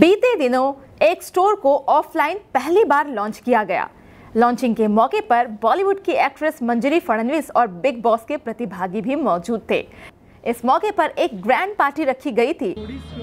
बीते दिनों एक स्टोर को ऑफलाइन पहली बार लॉन्च किया गया। लॉन्चिंग के मौके पर बॉलीवुड की एक्ट्रेस मंजरी फडणवीस और बिग बॉस के प्रतिभागी भी मौजूद थे। इस मौके पर एक ग्रैंड पार्टी रखी गई थी।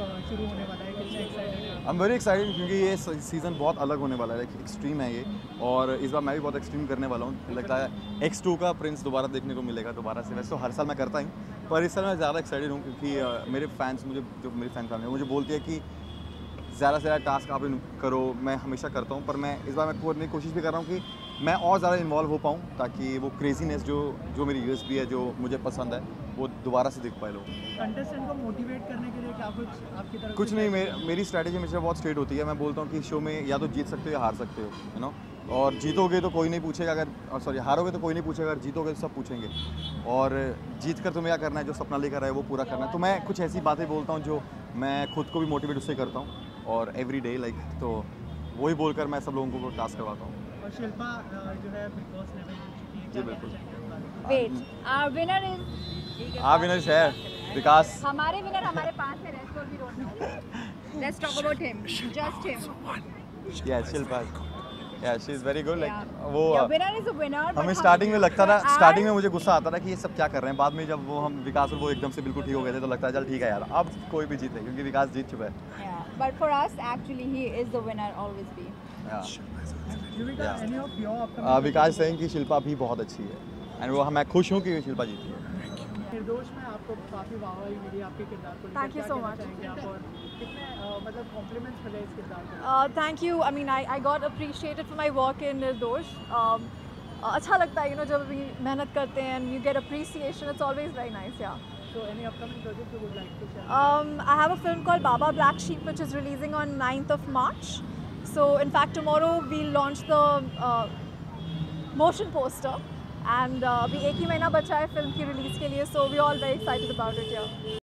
आई एम वेरी एक्साइटेड क्योंकि ये सीज़न बहुत अलग होने वाला है, एक्सट्रीम है ये, और इस बार मैं भी बहुत एक्सट्रीम करने वाला हूँ। लगता है X2 का प्रिंस दोबारा देखने को मिलेगा दोबारा से। वैसे तो हर साल मैं करता हूँ, पर इस साल मैं ज़्यादा एक्साइटेड हूँ क्योंकि मेरे फैंस मेरी फैन फैमिली मुझे बोलती है कि ज़्यादा से ज़्यादा टास्क आप करो। मैं हमेशा करता हूँ, पर मैं इस बार मैं करने की कोशिश भी कर रहा हूँ कि मैं और ज़्यादा इन्वॉल्व हो पाऊँ, ताकि वो क्रेजीनेस जो मेरी यूएसपी है, जो मुझे पसंद है, वो दोबारा से दिख पाए लोग। कंटेस्टेंट को मोटिवेट करने के लिए क्या कुछ आपकी तरफ कुछ नहीं, मेरी स्ट्रैटेजी हमेशा बहुत स्ट्रेट होती है। मैं बोलता हूँ कि शो में या तो जीत सकते हो या हार सकते हो, यू नो। और जीतोगे तो कोई नहीं पूछेगा, अगर सॉरी हारोगे तो कोई नहीं पूछेगा, अगर जीतोगे तो सब पूछेंगे। और जीत कर तुम्हें क्या करना है, जो सपना लेकर आए वो पूरा करना है। तो मैं कुछ ऐसी बातें बोलता हूँ जो मैं खुद को भी मोटिवेट उससे करता हूँ, और एवरी डे तो वही बोलकर मैं सब लोगों को टास्क करवाता हूँ। और शिल्पा जो है बिग बॉस लेवल जी बिल्कुल। Wait, our winner is winner है विकास। हमारे विनर हमारे पास है, rest of we don't know. Let's talk about him, just him. या शिल्पा, या she is very good. Like वो विनर इज अ विनर। हमें स्टार्टिंग में लगता था, स्टार्टिंग में मुझे गुस्सा आता था कि ये सब क्या कर रहे हैं। बाद में जब वो हम विकास और वो एकदम से बिल्कुल ठीक हो गए थे, तो लगता है चल ठीक है यार, अब कोई भी जीते, क्योंकि विकास जीत चुका है। But for us actually he is the winner always be. Vikas saying कि शिल्पा भी बहुत अच्छी है, एंड वो मैं खुश हूँ कि शिल्पा जीती है। निर्दोष में आपको काफ़ी वाहवाही मिली आपके किरदार को। Thank you so much. और कितने मतलब कॉम्प्लीमेंट्स मिले इस किरदार को? Thank you. I mean, I got appreciated for my work in Nirdosh. अच्छा लगता है, जब we मेहनत करते हैं and you get appreciation. It's always very nice, yeah. So any upcoming project you would like to share? I have a film called Baba Black Sheep, which is releasing on 9th of March. So in fact, tomorrow we'll launch the motion poster. And अभी एक ही महीना बचा है film की release के लिए, so we all very excited about it, yeah.